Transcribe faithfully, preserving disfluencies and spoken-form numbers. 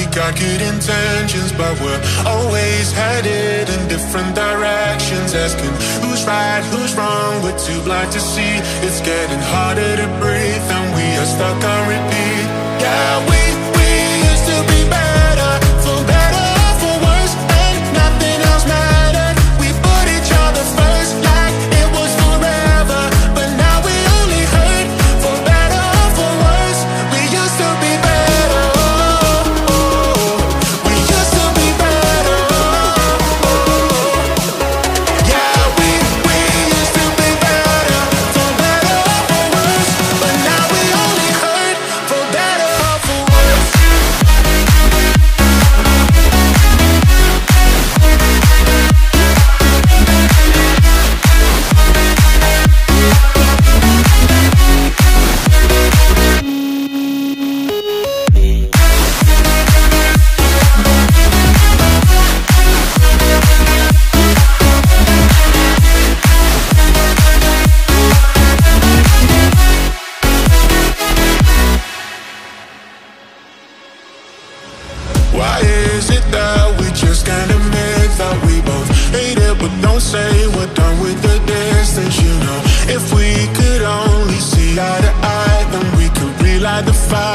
got good intentions, but we're always headed in different directions. Asking who's right, who's wrong, we're too blind to see. It's getting harder to breathe and we are stuck on repeat. Yeah, we, we used to be better, for better or for worse, and nothing else mattered. We put each other first like it was forever, but now we only hurt, for better or for worse. We used to be better, oh, oh. We used to be better, oh, oh. Yeah, we, we used to be better, for better or for worse, but now we only hurt, for better or for worse. Why is it that we just can't admit that we both hate it, but don't say we're done with the distance, you know? If we could only see eye to eye, then we could relight the fire.